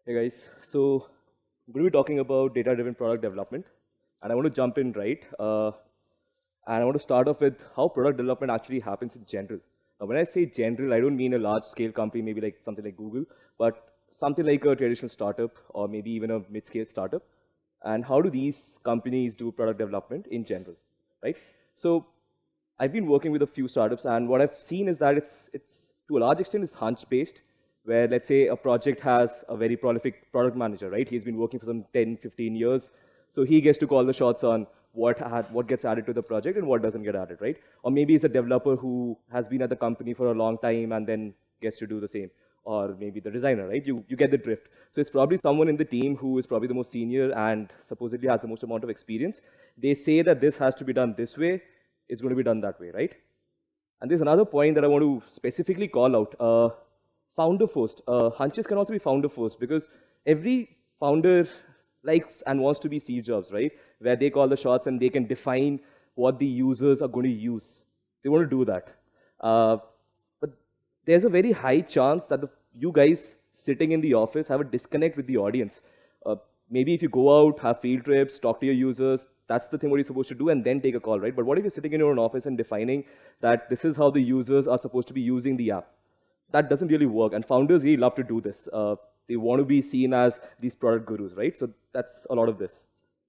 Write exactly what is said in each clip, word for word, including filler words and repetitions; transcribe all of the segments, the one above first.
Hey guys, so I'm going to be talking about data-driven product development, and I want to jump in right. Uh, and I want to start off with how product development actually happens in general. Now, when I say general, I don't mean a large-scale company, maybe like something like Google, but something like a traditional startup or maybe even a mid-scale startup. And how do these companies do product development in general, right? So I've been working with a few startups, and what I've seen is that it's it's to a large extent it's hunch-based, where let's say a project has a very prolific product manager, right? He's been working for some ten, fifteen years, so he gets to call the shots on what had, what gets added to the project and what doesn't get added, right? Or maybe it's a developer who has been at the company for a long time and then gets to do the same. Or maybe the designer, right? You, you get the drift. So it's probably someone in the team who is probably the most senior and supposedly has the most amount of experience. They say that this has to be done this way, it's going to be done that way, right? And there's another point that I want to specifically call out. Uh, founder first. Uh, hunches can also be founder first because every founder likes and wants to be Steve Jobs, right? Where they call the shots and they can define what the users are going to use. They want to do that. Uh, but there's a very high chance that the, you guys sitting in the office have a disconnect with the audience. Uh, maybe if you go out, have field trips, talk to your users, that's the thing what you're supposed to do and then take a call, right? But what if you're sitting in your own office and defining that this is how the users are supposed to be using the app? That doesn't really work, and founders really love to do this. Uh, they want to be seen as these product gurus, right? So that's a lot of this.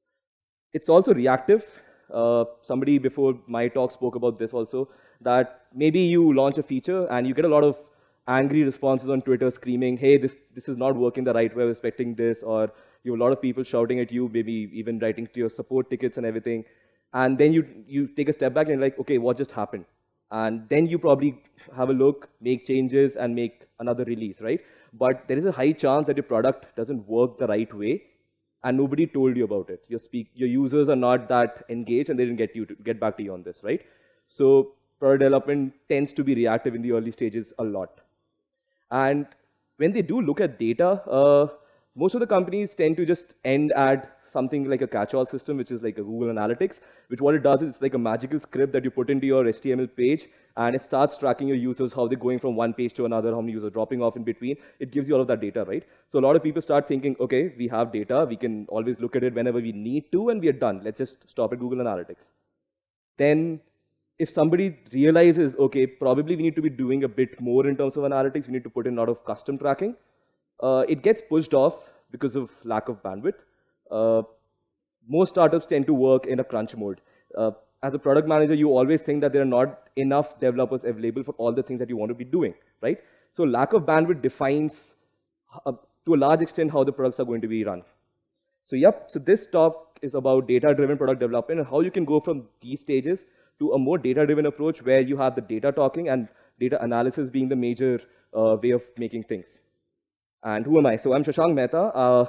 It's also reactive. Uh, somebody before my talk spoke about this also, that maybe you launch a feature and you get a lot of angry responses on Twitter screaming, hey, this, this is not working the right way, I'm expecting this, or you have a lot of people shouting at you, maybe even writing to your support tickets and everything. And then you, you take a step back and you're like, okay, what just happened? And then you probably have a look, make changes, and make another release, right? But there is a high chance that your product doesn't work the right way, and nobody told you about it. Your, speak, your users are not that engaged, and they didn't get you to get back to you on this, right? So product development tends to be reactive in the early stages a lot. And when they do look at data, uh, most of the companies tend to just end at something like a catch-all system, which is like a Google Analytics, which what it does is it's like a magical script that you put into your H T M L page, and it starts tracking your users, how they're going from one page to another, how many users are dropping off in between. It gives you all of that data, right? So a lot of people start thinking, okay, we have data, we can always look at it whenever we need to, and we are done. Let's just stop at Google Analytics. Then if somebody realizes, okay, probably we need to be doing a bit more in terms of analytics, we need to put in a lot of custom tracking, uh, it gets pushed off because of lack of bandwidth. Uh, most startups tend to work in a crunch mode. Uh, as a product manager, you always think that there are not enough developers available for all the things that you want to be doing, right? So lack of bandwidth defines, uh, to a large extent, how the products are going to be run. So yep, so this talk is about data-driven product development and how you can go from these stages to a more data-driven approach where you have the data talking and data analysis being the major uh, way of making things. And who am I? So I'm Shashank Mehta. Uh,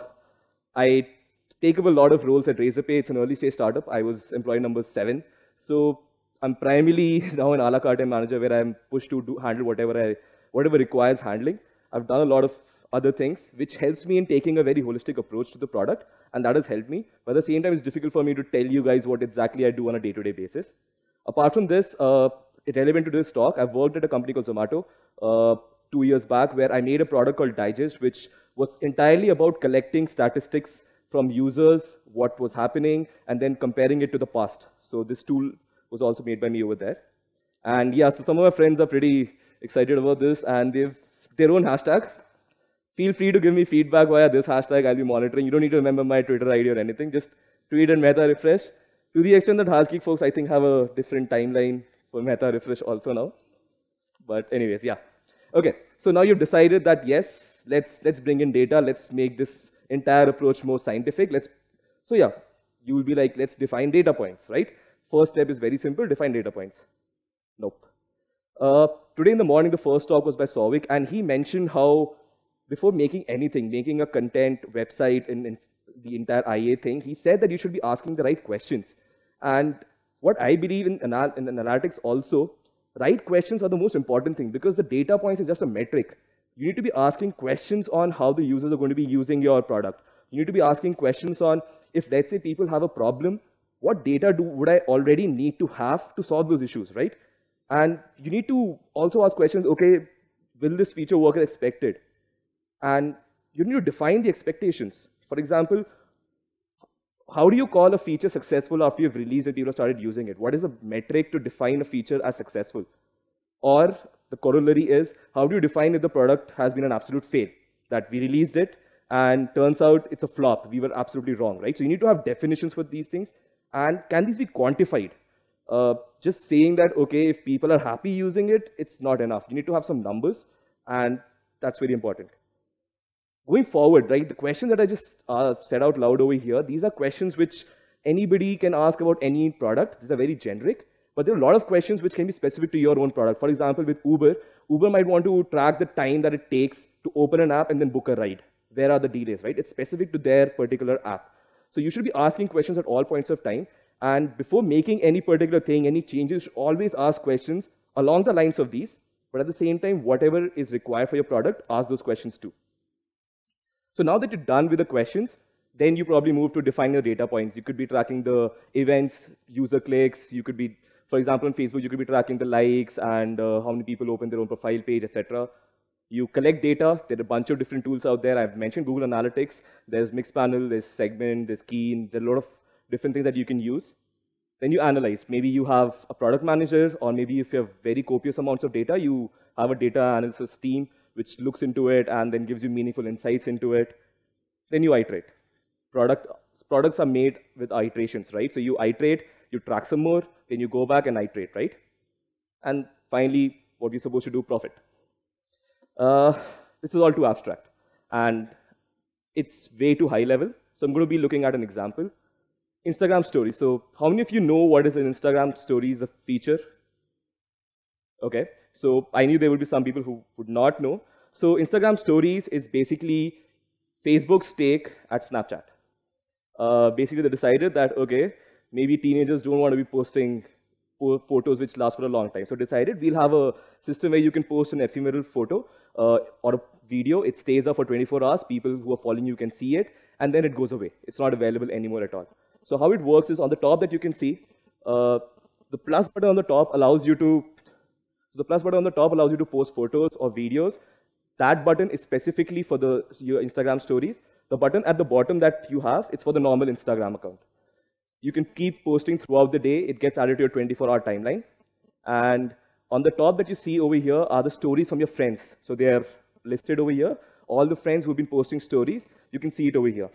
I take up a lot of roles at Razorpay. It's an early stage startup. I was employee number seven. So I'm primarily now an a la carte manager where I'm pushed to do, handle whatever I, whatever requires handling. I've done a lot of other things, which helps me in taking a very holistic approach to the product, and that has helped me. But at the same time, it's difficult for me to tell you guys what exactly I do on a day-to-day basis. Apart from this, uh, relevant to this talk, I've worked at a company called Zomato uh, two years back where I made a product called Digest, which was entirely about collecting statistics from users, what was happening, and then comparing it to the past. So this tool was also made by me over there. And yeah, so some of my friends are pretty excited about this, and they've their own hashtag. Feel free to give me feedback via this hashtag. I'll be monitoring. You don't need to remember my Twitter I D or anything. Just tweet and Meta refresh. To the extent that HasGeek folks, I think, have a different timeline for Meta refresh also now. But anyways, yeah. Okay, so now you've decided that yes, let's let's bring in data. Let's make this entire approach more scientific. Let's so yeah, you will be like, let's define data points, right? First step is very simple: define data points. Nope. Uh, today in the morning, the first talk was by Souvik, and he mentioned how before making anything, making a content website in, in the entire I A thing, he said that you should be asking the right questions. And what I believe in, anal in analytics also, right questions are the most important thing because the data points is just a metric. You need to be asking questions on how the users are going to be using your product. You need to be asking questions on if, let's say, people have a problem, what data do would I already need to have to solve those issues, right? And you need to also ask questions, okay, will this feature work as expected? And you need to define the expectations. For example, how do you call a feature successful after you've released it, people have started using it? What is the metric to define a feature as successful? Or the corollary is, how do you define if the product has been an absolute fail? That we released it and turns out it's a flop. We were absolutely wrong, right? So you need to have definitions for these things. And can these be quantified? Uh, just saying that, okay, if people are happy using it, it's not enough. You need to have some numbers, and that's very important. Going forward, right, the question that I just uh, said out loud over here, these are questions which anybody can ask about any product. These are very generic, but there are a lot of questions which can be specific to your own product. For example, with Uber, Uber might want to track the time that it takes to open an app and then book a ride. Where are the delays, right? It's specific to their particular app. So you should be asking questions at all points of time. And before making any particular thing, any changes, you should always ask questions along the lines of these. But at the same time, whatever is required for your product, ask those questions too. So now that you're done with the questions, then you probably move to define your data points. You could be tracking the events, user clicks. You could be, for example, on Facebook, you could be tracking the likes and uh, how many people open their own profile page, et cetera. You collect data. There are a bunch of different tools out there. I've mentioned Google Analytics. There's Mixpanel, there's Segment, there's Keen. There are a lot of different things that you can use. Then you analyze. Maybe you have a product manager, or maybe if you have very copious amounts of data, you have a data analysis team which looks into it and then gives you meaningful insights into it. Then you iterate. Product, products are made with iterations, right? So you iterate, you track some more, then you go back and iterate, right? And finally, what you're supposed to do, profit. Uh, this is all too abstract, and it's way too high level. So I'm going to be looking at an example. Instagram stories. So how many of you know what is an Instagram stories, a feature? Okay, so I knew there would be some people who would not know. So Instagram stories is basically Facebook's take at Snapchat. Uh, basically, they decided that, okay, maybe teenagers don't want to be posting photos which last for a long time. So decided we'll have a system where you can post an ephemeral photo uh, or a video. It stays up for twenty-four hours. People who are following you can see it, and then it goes away. It's not available anymore at all. So how it works is on the top that you can see, uh, the plus button on the top allows you to, so the plus button on the top allows you to post photos or videos. That button is specifically for the your Instagram stories. The button at the bottom that you have, it's for the normal Instagram account. You can keep posting throughout the day. It gets added to your twenty-four hour timeline. And on the top that you see over here are the stories from your friends. So they are listed over here. All the friends who've been posting stories, you can see it over here.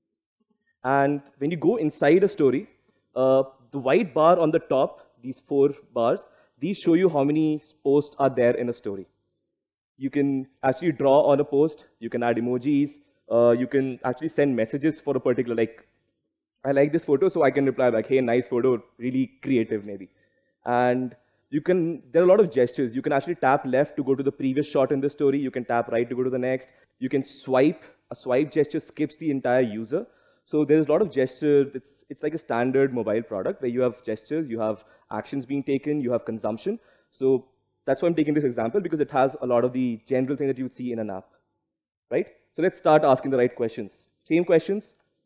And when you go inside a story, uh, the white bar on the top, these four bars, these show you how many posts are there in a story. You can actually draw on a post. You can add emojis. Uh, you can actually send messages for a particular, like, I like this photo, so I can reply back, hey, nice photo, really creative maybe. And you can, there are a lot of gestures. You can actually tap left to go to the previous shot in the story. You can tap right to go to the next. You can swipe. A swipe gesture skips the entire user. So there's a lot of gestures. It's, it's like a standard mobile product where you have gestures, you have actions being taken, you have consumption. So that's why I'm taking this example, because it has a lot of the general things that you would see in an app, right? So let's start asking the right questions. Same questions,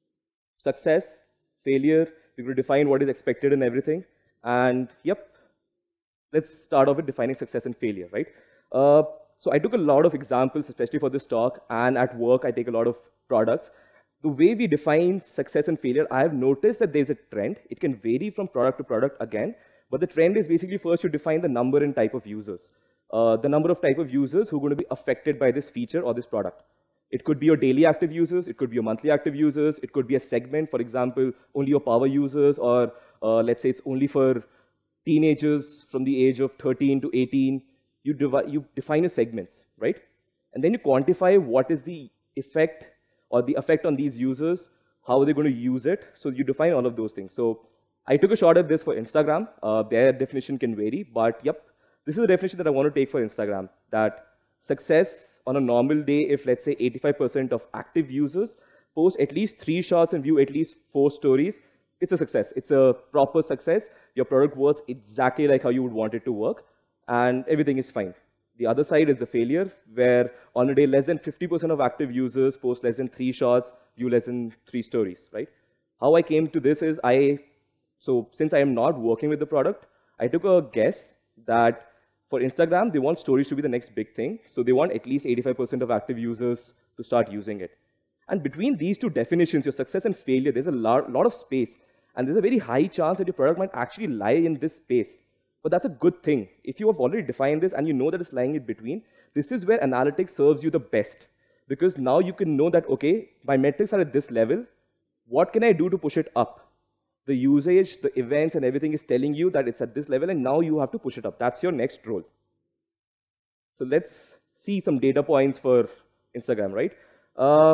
success, failure, we're going to define what is expected and everything. And yep, let's start off with defining success and failure, right? Uh, so I took a lot of examples, especially for this talk, and at work I take a lot of products. The way we define success and failure, I have noticed that there's a trend. It can vary from product to product again, but the trend is basically first you define the number and type of users. Uh, the number of type of users who are going to be affected by this feature or this product. It could be your daily active users, it could be your monthly active users, it could be a segment, for example, only your power users, or uh, let's say it's only for teenagers from the age of thirteen to eighteen. You, you define your segments, right? And then you quantify what is the effect or the effect on these users, how are they going to use it. So you define all of those things. So I took a shot at this for Instagram. Uh, their definition can vary, but yep, this is the definition that I want to take for Instagram, that success on a normal day, if let's say eighty-five percent of active users post at least three shots and view at least four stories, it's a success. It's a proper success. Your product works exactly like how you would want it to work, and everything is fine. The other side is the failure, where on a day less than fifty percent of active users post less than three shots, view less than three stories, right? How I came to this is I, so since I am not working with the product, I took a guess that for Instagram, they want stories to be the next big thing. So they want at least eighty-five percent of active users to to start using it. And between these two definitions, your success and failure, there's a lot, lot of space. And there's a very high chance that your product might actually lie in this space. But that's a good thing. If you have already defined this and you know that it's lying in between, this is where analytics serves you the best. Because now you can know that, okay, my metrics are at this level. What can I do to push it up? The usage, the events, and everything is telling you that it's at this level, and now you have to push it up. That's your next role. So let's see some data points for Instagram, right? Uh,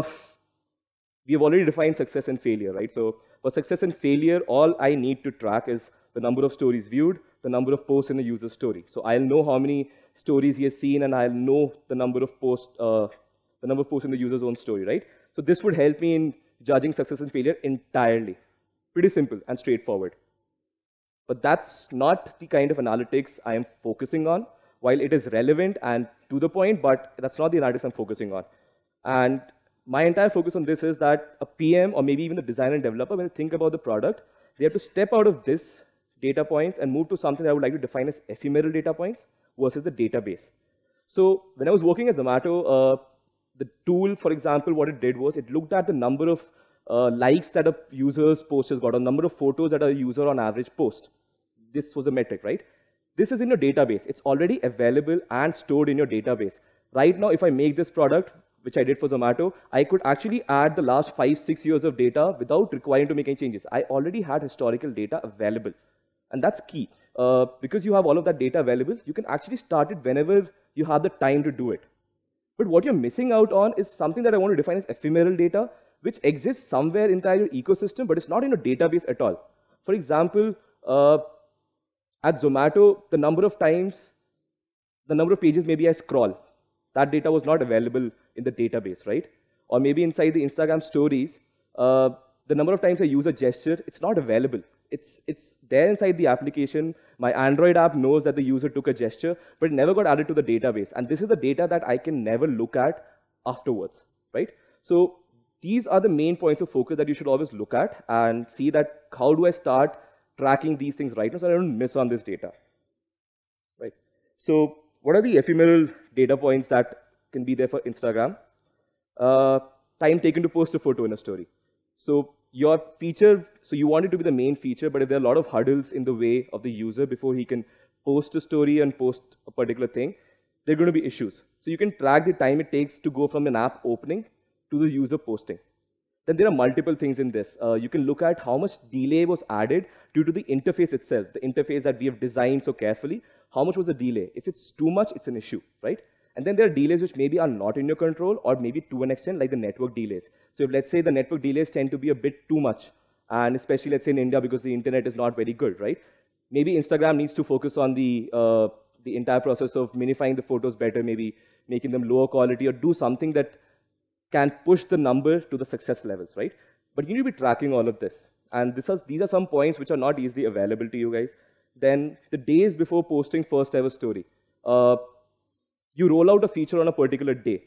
we have already defined success and failure, right? So for success and failure, all I need to track is the number of stories viewed, the number of posts in a user story. So I'll know how many stories he has seen, and I'll know the number of posts, uh, the number of posts in the user's own story, right? So this would help me in judging success and failure entirely. Pretty simple and straightforward. But that's not the kind of analytics I am focusing on. While it is relevant and to the point, but that's not the analytics I'm focusing on. And my entire focus on this is that a P M or maybe even the designer and developer, when they think about the product, they have to step out of this data points and move to something I would like to define as ephemeral data points versus the database. So when I was working at Zomato, uh, the tool, for example, what it did was it looked at the number of uh, likes that a user's post has got, or number of photos that a user on average post. This was a metric, right? This is in your database. It's already available and stored in your database. Right now, if I make this product, which I did for Zomato, I could actually add the last five, six years of data without requiring to make any changes. I already had historical data available. And that's key. Uh, because you have all of that data available, you can actually start it whenever you have the time to do it. But what you're missing out on is something that I want to define as ephemeral data, which exists somewhere inside your ecosystem, but it's not in a database at all. For example, uh, at Zomato, the number of times, the number of pages maybe I scroll, that data was not available in the database, right? Or maybe inside the Instagram stories, uh, the number of times I use a gesture, it's not available. It's, it's there inside the application. My Android app knows that the user took a gesture, but it never got added to the database. And this is the data that I can never look at afterwards, right? So these are the main points of focus that you should always look at and see that how do I start tracking these things right now so I don't miss on this data, right? So what are the ephemeral data points that can be there for Instagram? Uh, time taken to post a photo in a story. So your feature, so you want it to be the main feature, but if there are a lot of hurdles in the way of the user before he can post a story and post a particular thing, there are going to be issues. So you can track the time it takes to go from an app opening to the user posting. Then there are multiple things in this. Uh, you can look at how much delay was added due to the interface itself, the interface that we have designed so carefully. How much was the delay? If it's too much, it's an issue, right? And then there are delays which maybe are not in your control, or maybe to an extent like the network delays. So if let's say the network delays tend to be a bit too much, and especially let's say in India because the internet is not very good, right? Maybe Instagram needs to focus on the, uh, the entire process of minifying the photos better, maybe making them lower quality, or do something that can push the number to the success levels, right? But you need to be tracking all of this. And this is, these are some points which are not easily available to you guys. Then the days before posting first ever story, uh, you roll out a feature on a particular day.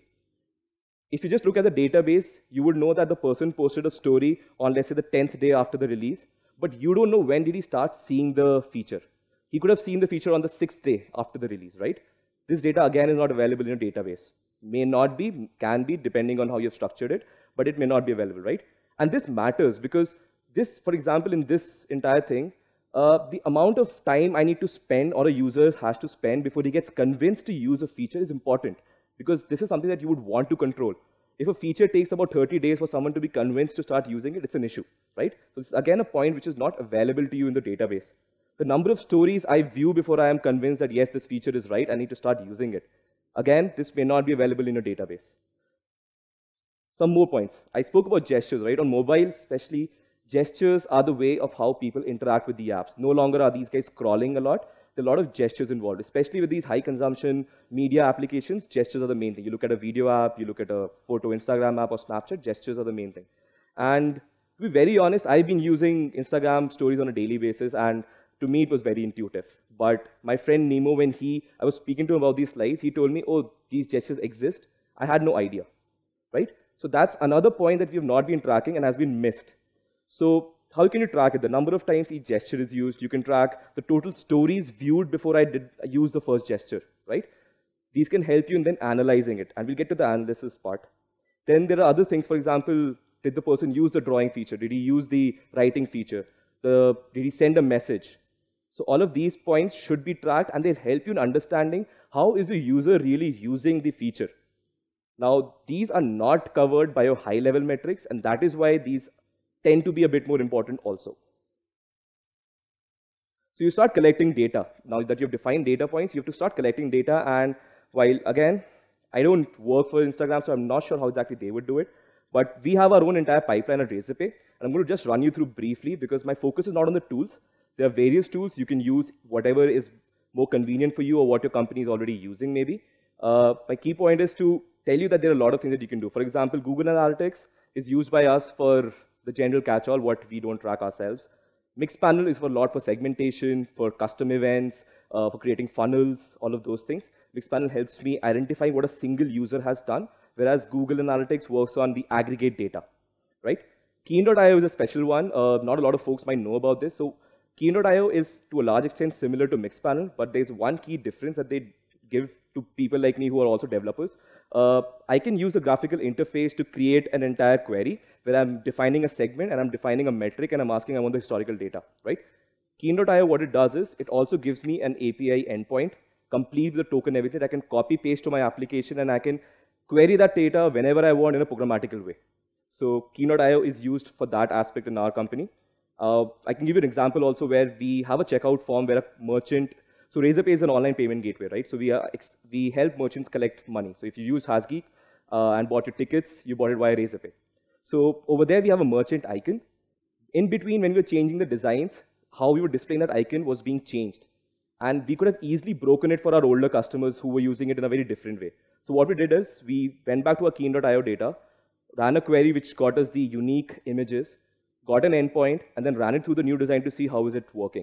If you just look at the database, you would know that the person posted a story on, let's say, the tenth day after the release, but you don't know when did he start seeing the feature. He could have seen the feature on the sixth day after the release, right? This data, again, is not available in a database. May not be, can be, depending on how you've structured it, but it may not be available, right? And this matters because this, for example, in this entire thing, uh, the amount of time I need to spend or a user has to spend before he gets convinced to use a feature is important, because this is something that you would want to control. If a feature takes about thirty days for someone to be convinced to start using it, it's an issue, right? So it's again a point which is not available to you in the database. The number of stories I view before I am convinced that yes, this feature is right, I need to start using it. Again, this may not be available in a database. Some more points. I spoke about gestures, right? On mobile especially, gestures are the way of how people interact with the apps. No longer are these guys scrolling a lot. There are a lot of gestures involved, especially with these high consumption media applications. Gestures are the main thing. You look at a video app, you look at a photo Instagram app or Snapchat, gestures are the main thing. And to be very honest, I've been using Instagram stories on a daily basis, and to me it was very intuitive. But my friend Nemo, when he, I was speaking to him about these slides, he told me, oh, these gestures exist. I had no idea, right? So that's another point that we have not been tracking and has been missed. So how can you track it? The number of times each gesture is used. You can track the total stories viewed before I did use the first gesture, right? These can help you in then analyzing it. And we'll get to the analysis part. Then there are other things, for example, did the person use the drawing feature? Did he use the writing feature? The, did he send a message? So all of these points should be tracked, and they'll help you in understanding how is the user really using the feature. Now, these are not covered by your high-level metrics, and that is why these tend to be a bit more important also. So you start collecting data. Now that you've defined data points, you have to start collecting data, and while, again, I don't work for Instagram, so I'm not sure how exactly they would do it, but we have our own entire pipeline at Razorpay, and I'm going to just run you through briefly because my focus is not on the tools. There are various tools. You can use whatever is more convenient for you or what your company is already using, maybe. Uh, my key point is to tell you that there are a lot of things that you can do. For example, Google Analytics is used by us for the general catch-all, what we don't track ourselves. Mixpanel is for a lot for segmentation, for custom events, uh, for creating funnels, all of those things. Mixpanel helps me identify what a single user has done, whereas Google Analytics works on the aggregate data, right? Keen dot i o is a special one. Uh, not a lot of folks might know about this. So Keen dot i o is to a large extent similar to Mixpanel, but there's one key difference that they give to people like me who are also developers. Uh, I can use the graphical interface to create an entire query where I'm defining a segment and I'm defining a metric and I'm asking I want the historical data, right? Keen dot i o, what it does is it also gives me an A P I endpoint, complete with the token everything. I can copy paste to my application and I can query that data whenever I want in a programmatical way. So Keen dot i o is used for that aspect in our company. Uh, I can give you an example also where we have a checkout form where a merchant, so Razorpay is an online payment gateway, right? So we, are, we help merchants collect money. So if you use HasGeek uh, and bought your tickets, you bought it via Razorpay. So over there we have a merchant icon. In between, when we were changing the designs, how we were displaying that icon was being changed. And we could have easily broken it for our older customers who were using it in a very different way. So what we did is we went back to our Keen dot i o data, ran a query which got us the unique images, got an endpoint, and then ran it through the new design to see how is it working.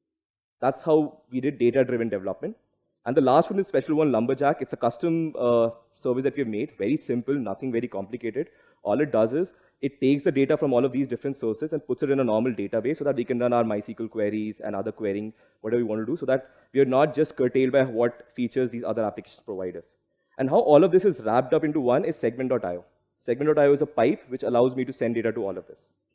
That's how we did data-driven development. And the last one is special one, Lumberjack. It's a custom uh, service that we've made, very simple, nothing very complicated. All it does is it takes the data from all of these different sources and puts it in a normal database so that we can run our MySQL queries and other querying, whatever we want to do, so that we are not just curtailed by what features these other applications provide us. And how all of this is wrapped up into one is segment dot i o. segment dot i o is a pipe which allows me to send data to all of this.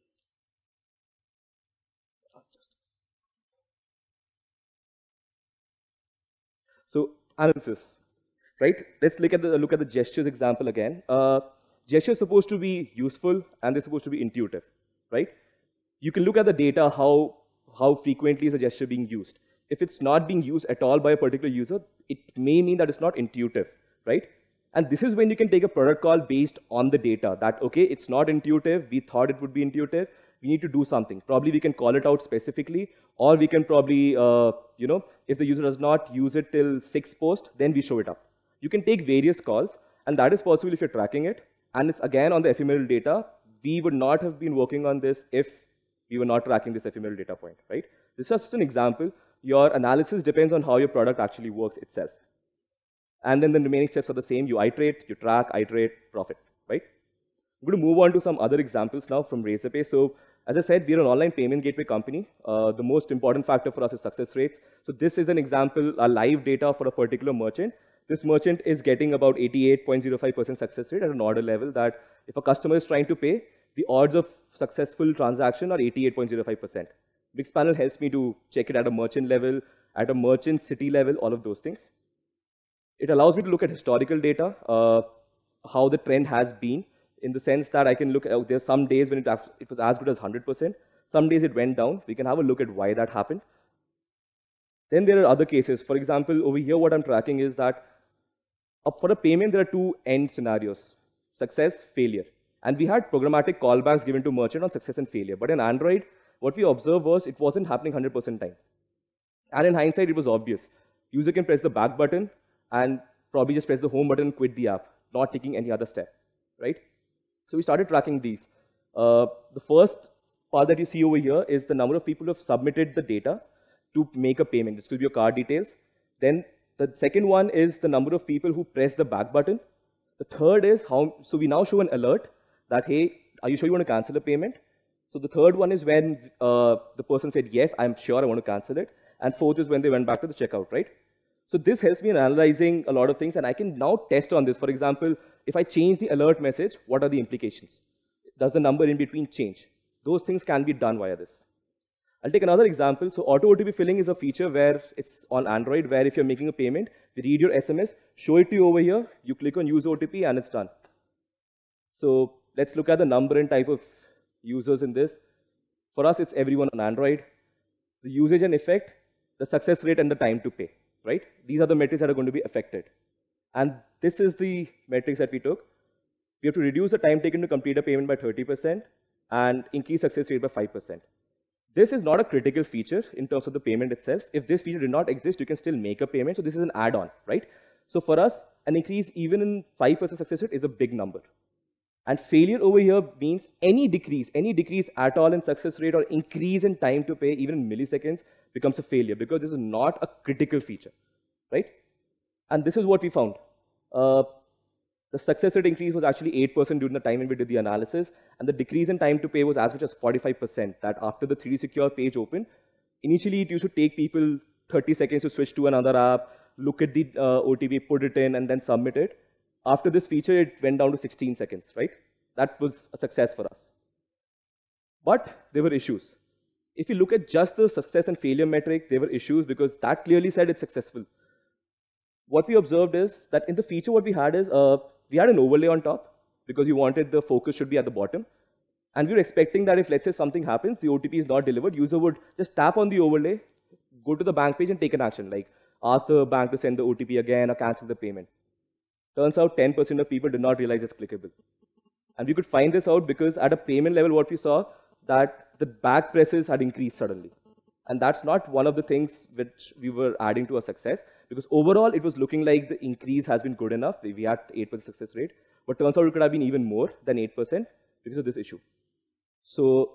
So analysis, right? Let's look at the look at the gestures example again. Uh, gestures are supposed to be useful and they're supposed to be intuitive, right? You can look at the data, how how frequently is a gesture being used. If it's not being used at all by a particular user, it may mean that it's not intuitive, right? And this is when you can take a product call based on the data that, okay, it's not intuitive, we thought it would be intuitive, we need to do something. Probably we can call it out specifically, or we can probably, uh, you know, if the user does not use it till six post, then we show it up. You can take various calls, and that is possible if you're tracking it. And it's again on the ephemeral data. We would not have been working on this if we were not tracking this ephemeral data point, right? This is just an example. Your analysis depends on how your product actually works itself. And then the remaining steps are the same. You iterate, you track, iterate, profit, right? I'm going to move on to some other examples now from Razorpay. So as I said, we're an online payment gateway company. Uh, the most important factor for us is success rates. So this is an example, a live data for a particular merchant. This merchant is getting about eighty-eight point zero five percent success rate at an order level, that if a customer is trying to pay, the odds of successful transaction are eighty-eight point zero five percent. Mixpanel helps me to check it at a merchant level, at a merchant city level, all of those things. It allows me to look at historical data, uh, how the trend has been, in the sense that I can look at, there's some days when it, it was as good as one hundred percent, some days it went down. We can have a look at why that happened. Then there are other cases. For example, over here what I'm tracking is that uh, for a payment there are two end scenarios, success, failure. And we had programmatic callbacks given to merchant on success and failure. But in Android, what we observed was it wasn't happening one hundred percent time. And in hindsight, it was obvious. User can press the back button and probably just press the home button and quit the app, not taking any other step, right? So we started tracking these. Uh, the first part that you see over here is the number of people who have submitted the data to make a payment. This will be your card details. Then the second one is the number of people who press the back button. The third is how, so we now show an alert that, hey, are you sure you want to cancel a payment? So the third one is when uh, the person said, yes, I'm sure I want to cancel it. And fourth is when they went back to the checkout, right? So this helps me in analyzing a lot of things, and I can now test on this. For example, if I change the alert message, what are the implications? Does the number in between change? Those things can be done via this. I'll take another example. So auto O T P filling is a feature where it's on Android, where if you're making a payment, we read your S M S, show it to you over here, you click on use O T P, and it's done. So let's look at the number and type of users in this. For us, it's everyone on Android. The usage and effect, the success rate, and the time to pay, right? These are the metrics that are going to be affected. And this is the metrics that we took. We have to reduce the time taken to complete a payment by thirty percent and increase success rate by five percent. This is not a critical feature in terms of the payment itself. If this feature did not exist, you can still make a payment. So this is an add-on, right? So for us, an increase even in five percent success rate is a big number. And failure over here means any decrease, any decrease at all in success rate or increase in time to pay, even in milliseconds, becomes a failure because this is not a critical feature, right? And this is what we found. Uh, the success rate increase was actually eight percent during the time when we did the analysis, and the decrease in time to pay was as much as forty-five percent, that after the three D Secure page opened, initially it used to take people thirty seconds to switch to another app, look at the uh, O T P, put it in, and then submit it. After this feature, it went down to sixteen seconds, right? That was a success for us. But there were issues. If you look at just the success and failure metric, there were issues because that clearly said it's successful. What we observed is that in the feature, what we had is, uh, we had an overlay on top because we wanted the focus should be at the bottom. And we were expecting that if, let's say, something happens, the O T P is not delivered, user would just tap on the overlay, go to the bank page and take an action, like ask the bank to send the O T P again or cancel the payment. Turns out ten percent of people did not realize it's clickable. And we could find this out because at a payment level, what we saw, that the back presses had increased suddenly. And that's not one of the things which we were adding to our success, because overall, it was looking like the increase has been good enough. We had eight percent success rate. But turns out it could have been even more than eight percent because of this issue. So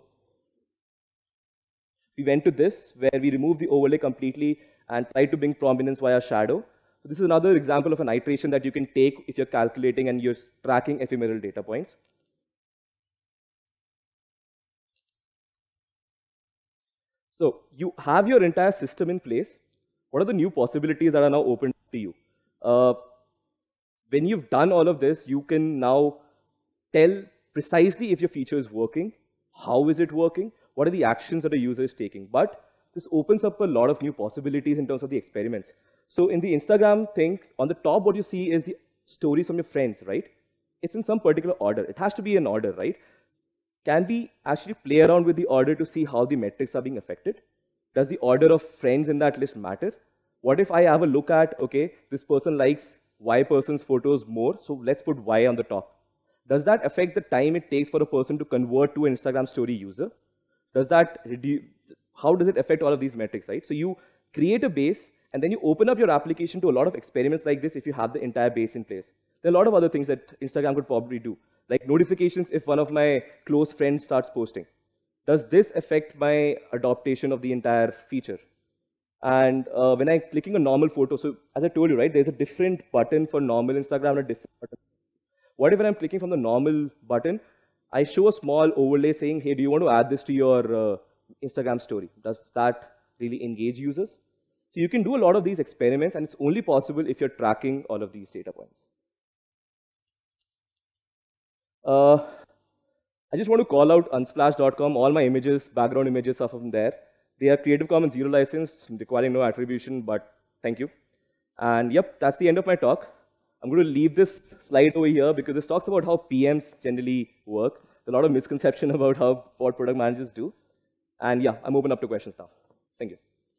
we went to this, where we removed the overlay completely and tried to bring prominence via shadow. So this is another example of an iteration that you can take if you're calculating and you're tracking ephemeral data points. So you have your entire system in place. What are the new possibilities that are now open to you? Uh, when you've done all of this, you can now tell precisely if your feature is working, how is it working, what are the actions that the user is taking. But this opens up a lot of new possibilities in terms of the experiments. So in the Instagram thing, on the top, what you see is the stories from your friends, right? It's in some particular order. It has to be in order, right? Can we actually play around with the order to see how the metrics are being affected? Does the order of friends in that list matter? What if I have a look at, okay, this person likes Y person's photos more, so let's put Y on the top. Does that affect the time it takes for a person to convert to an Instagram story user? Does that reduce, how does it affect all of these metrics, right? So you create a base, and then you open up your application to a lot of experiments like this if you have the entire base in place. There are a lot of other things that Instagram could probably do, like notifications if one of my close friends starts posting. Does this affect my adaptation of the entire feature? And uh, when I'm clicking a normal photo, so as I told you, right, there's a different button for normal Instagram and a different button. What if when I'm clicking from the normal button, I show a small overlay saying, hey, do you want to add this to your uh, Instagram story? Does that really engage users? So you can do a lot of these experiments, and it's only possible if you're tracking all of these data points. Uh, I just want to call out unsplash dot com. All my images, background images are from there. They are Creative Commons zero license, requiring no attribution, but thank you. And yep, that's the end of my talk. I'm going to leave this slide over here because this talks about how P Ms generally work. There's a lot of misconception about how what product managers do. And yeah, I'm open up to questions now. Thank you.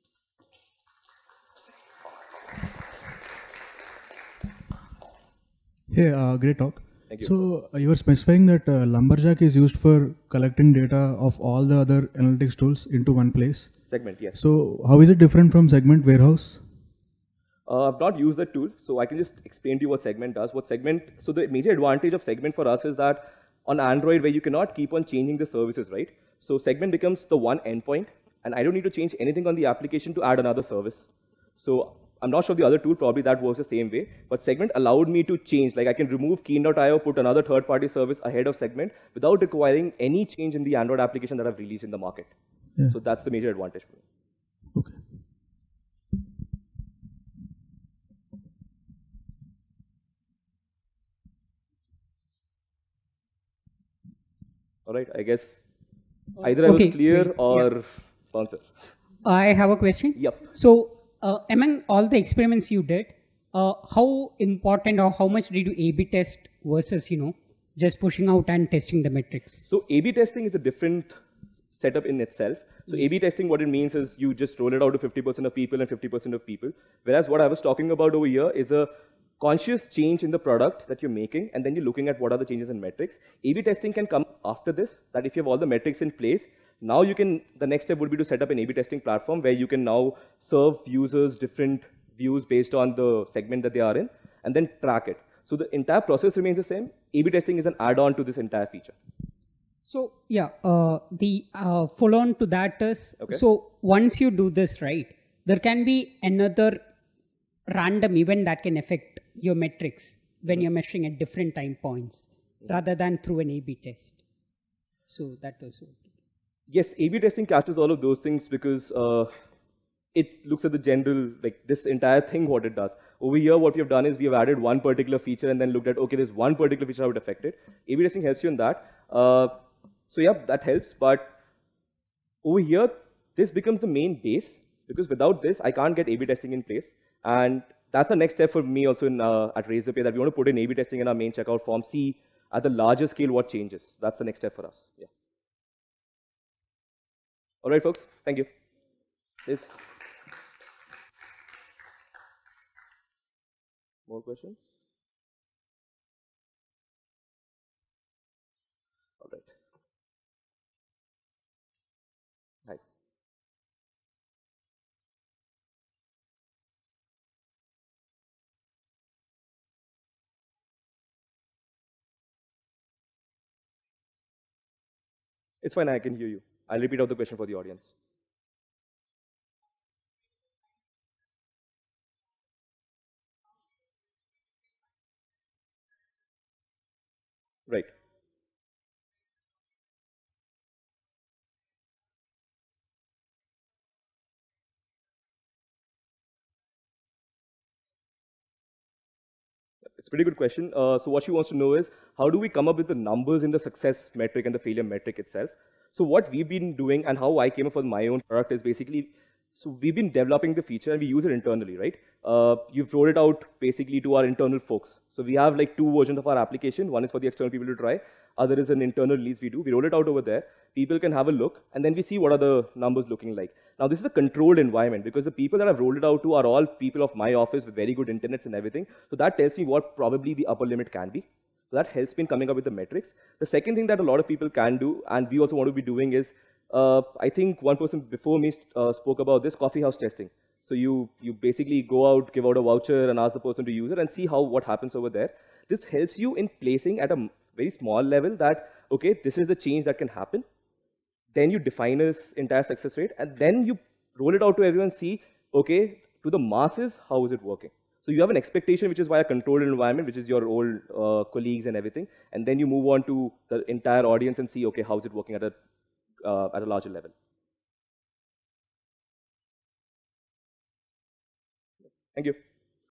Hey, uh, great talk. Thank you. So uh, you were specifying that uh, Lumberjack is used for collecting data of all the other analytics tools into one place. Segment, yes. So how is it different from Segment Warehouse? Uh, I've not used that tool, so I can just explain to you what Segment does. What Segment, so the major advantage of Segment for us is that on Android, where you cannot keep on changing the services, right? So Segment becomes the one endpoint, and I don't need to change anything on the application to add another service. So I'm not sure the other tool, probably that works the same way, but Segment allowed me to change, like I can remove Keen dot i o, put another third-party service ahead of Segment without requiring any change in the Android application that I've released in the market. Yeah. So that's the major advantage for me. Okay. All right, I guess either I Okay, was clear great. or Yeah. answer. I have a question. Yep. So, uh, among all the experiments you did, uh, how important or how much did you A B test versus, you know, just pushing out and testing the metrics? So A B testing is a different setup in itself. So A B testing, what it means is you just roll it out to fifty percent of people and fifty percent of people. Whereas what I was talking about over here is a conscious change in the product that you're making, and then you're looking at what are the changes in metrics. A B testing can come after this, that if you have all the metrics in place, now you can, the next step would be to set up an A B testing platform where you can now serve users different views based on the segment that they are in, and then track it. So the entire process remains the same. A B testing is an add-on to this entire feature. So yeah, uh, the uh, follow-on to that is, Okay. so once you do this right, there can be another random event that can affect your metrics when you're measuring at different time points, rather than through an A B test. So that was. Yes, A B testing captures all of those things because uh, it looks at the general, like this entire thing, what it does. Over here, what we have done is we have added one particular feature and then looked at, okay, there's one particular feature, how it affected. A B testing helps you in that. Uh, so yeah, that helps. But over here, this becomes the main base because without this, I can't get A B testing in place. And that's the next step for me also in, uh, at Razorpay, that we want to put in A B testing in our main checkout form, see at the larger scale what changes. That's the next step for us. Yeah. All right, folks. Thank you. Yes. More questions? All right. Hi. It's fine, I can hear you. I'll repeat out the question for the audience. Right. It's a pretty good question. Uh, so what she wants to know is, how do we come up with the numbers in the success metric and the failure metric itself? So what we've been doing and how I came up with my own product is basically, so we've been developing the feature and we use it internally, right? Uh, you've rolled it out basically to our internal folks. So we have like two versions of our application. One is for the external people to try. Other is an internal release we do. We roll it out over there. People can have a look and then we see what are the numbers looking like. Now this is a controlled environment because the people that I've rolled it out to are all people of my office with very good internets and everything. So that tells me what probably the upper limit can be. So that helps me in coming up with the metrics. The second thing that a lot of people can do, and we also want to be doing, is uh, I think one person before me uh, spoke about this coffee house testing. So you you basically go out, give out a voucher, and ask the person to use it, and see how what happens over there. This helps you in placing at a very small level that okay, this is the change that can happen. Then you define this entire success rate, and then you roll it out to everyone. See, okay, to the masses, how is it working? So you have an expectation, which is via a controlled environment, which is your old uh, colleagues and everything, and then you move on to the entire audience and see, okay, how is it working at a uh, at a larger level. Thank you.